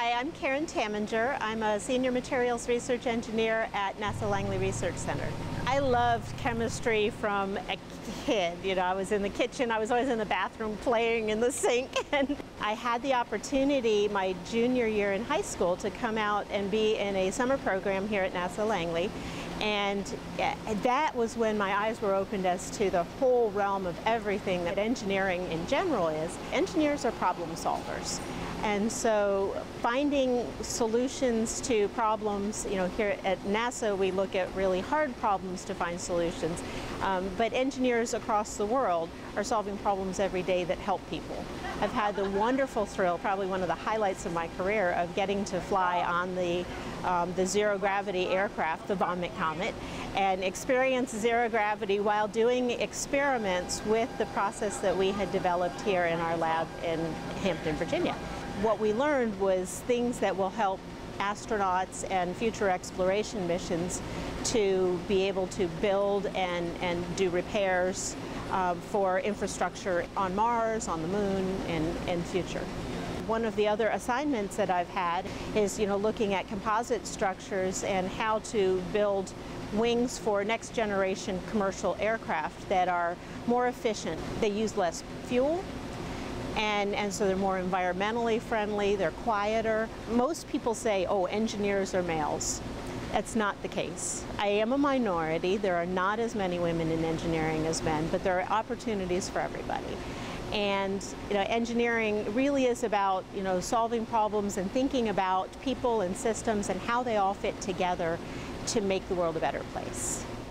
Hi, I'm Karen Taminger. I'm a Senior Materials Research Engineer at NASA Langley Research Center. I loved chemistry from a kid. You know, I was in the kitchen, I was always in the bathroom playing in the sink. And I had the opportunity my junior year in high school to come out and be in a summer program here at NASA Langley. And that was when my eyes were opened as to the whole realm of everything that engineering in general is. Engineers are problem solvers. And so finding solutions to problems, you know, here at NASA we look at really hard problems to find solutions, but engineers across the world are solving problems every day that help people. I've had the wonderful thrill, probably one of the highlights of my career, of getting to fly on the zero-gravity aircraft, the Vomit Comet, and experience zero gravity while doing experiments with the process that we had developed here in our lab in Hampton, Virginia. What we learned was things that will help astronauts and future exploration missions to be able to build and do repairs for infrastructure on Mars, on the Moon, and future. One of the other assignments that I've had is, you know, looking at composite structures and how to build wings for next generation commercial aircraft that are more efficient. They use less fuel. And so they're more environmentally friendly, they're quieter. Most people say, oh, engineers are males. That's not the case. I am a minority. There are not as many women in engineering as men, but there are opportunities for everybody. And you know, engineering really is about, you know, solving problems and thinking about people and systems and how they all fit together to make the world a better place.